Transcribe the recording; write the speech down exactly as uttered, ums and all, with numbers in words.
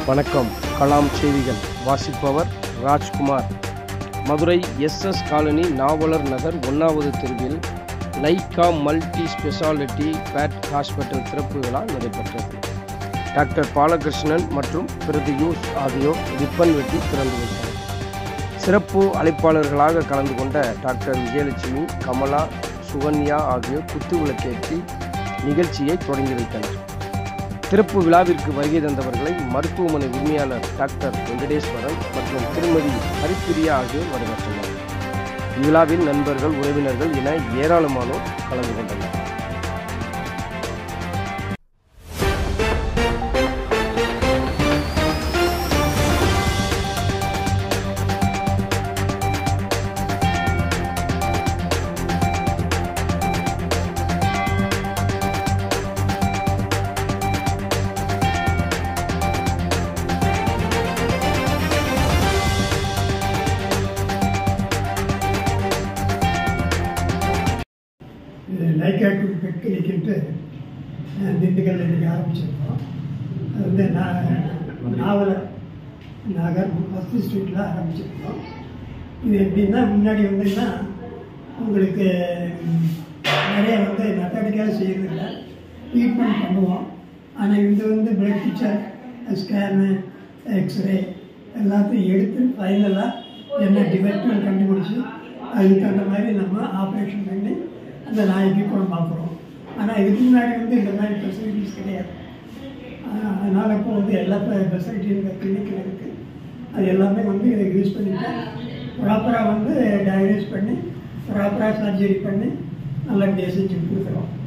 வணக்கம். கலாம் செய்திகள் வாசிப்பவர் Rajkumar. Madurai S S colony Navalar Nagar ஒன்றாவது தெருவில் Lyca multi speciality bed hospital திறப்பு விழா நடைபெற்றது. டாக்டர் பாலகிருஷ்ணன் மற்றும் பிரதியூஷ் ஆகியோர் ரிப்பன் வெட்டி திறந்து வைத்தனர். சிறப்பு அழைப்பாளர்களாக கலந்து கொண்ட டாக்டர் விஜயலட்சுமி, கமலா, சுகன்யா ஆகியோர் குத்துவிளக்கேற்றி நிகழ்ச்சியை தொடங்கி வைத்தனர். திறப்பு விழாவிற்கு வருகை தந்தவர்களை மருத்துவமனை உரிமையாளர் டாக்டர் வெங்கடேஸ்வரன் மற்றும் திருமதி ஹரிப்பிரியா ஆகியோர் வரவேற்றனர். இவ்விழாவில் நண்பர்கள், உறவினர்கள் என ஏராளமானோர் கலந்து கொண்டனர். லைக்கா பெட் கிளினிக்கிட்டு திண்டுக்கல் இன்றைக்கி ஆரம்பிச்சிருக்கோம். அது வந்து நான் நாவலர் நகர் ஃபஸ்ட்டு ஸ்ட்ரீட்டில் ஆரம்பிச்சிருக்கோம். இது எப்படின்னா, முன்னாடி வந்தீங்கன்னா உங்களுக்கு நிறைய வந்து மெத்தடிக்காக செய்யறதில்ல, ட்ரீட்மெண்ட் பண்ணுவோம். ஆனால் இது வந்து பிளட் பிக்சர், ஸ்கேனு, எக்ஸ்ரே எல்லாத்தையும் எடுத்து ஃபைனலாக என்ன டிபெக்ட்மெண்ட் கண்டுபிடிச்சி அதுக்கு தகுந்த மாதிரி நம்ம ஆப்ரேஷன் பண்ணி அந்த நாய்க்கு குணம் பார்க்குறோம். ஆனால் இதுக்கு முன்னாடி வந்து இந்த மாதிரி ஃபெசிலிட்டிஸ் கிடையாது. அதனால் இப்போ வந்து எல்லா ஃபெசிலிட்டியும் இந்த கிளினிக்கில் இருக்குது. அது எல்லாமே வந்து இதை யூஸ் பண்ணிட்டு ப்ராப்பராக வந்து டயக்னோஸ் பண்ணி ப்ராப்பராக சர்ஜரி பண்ணி நல்லபடியாக செஞ்சு கொடுக்குறோம்.